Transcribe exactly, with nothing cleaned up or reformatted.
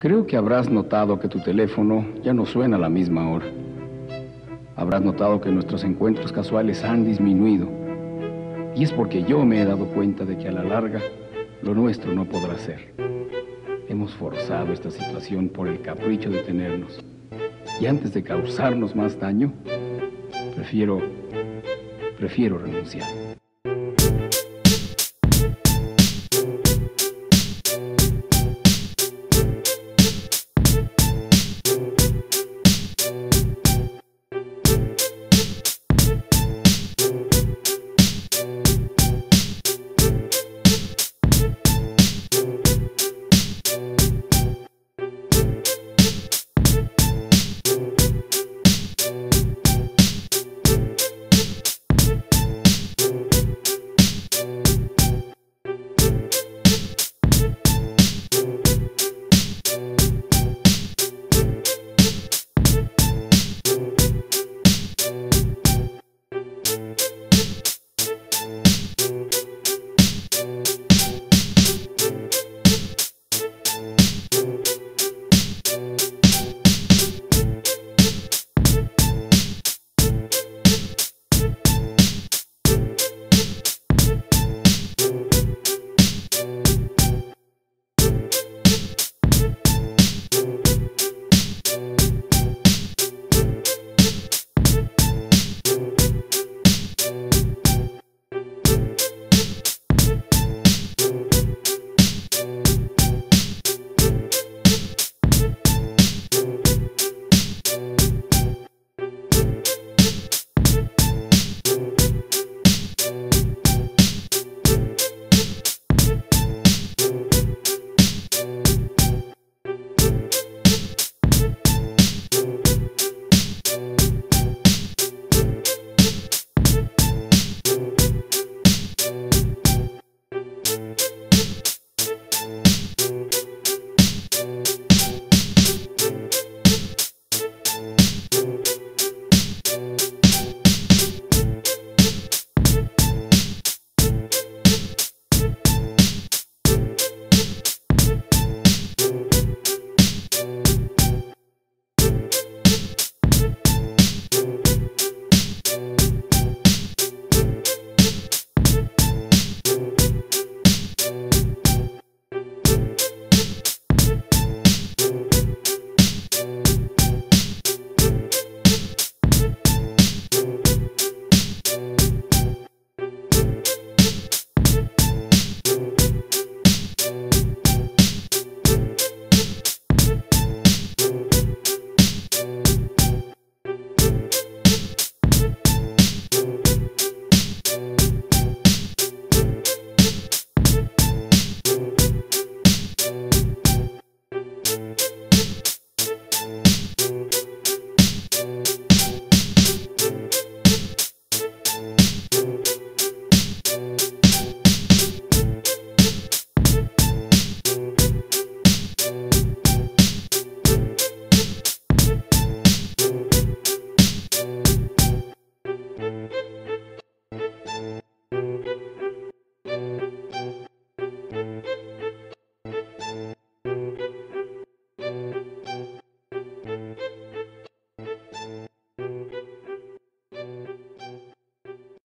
Creo que habrás notado que tu teléfono ya no suena a la misma hora. Habrás notado que nuestros encuentros casuales han disminuido. Y es porque yo me he dado cuenta de que a la larga lo nuestro no podrá ser. Hemos forzado esta situación por el capricho de tenernos. Y antes de causarnos más daño, prefiero, prefiero renunciar.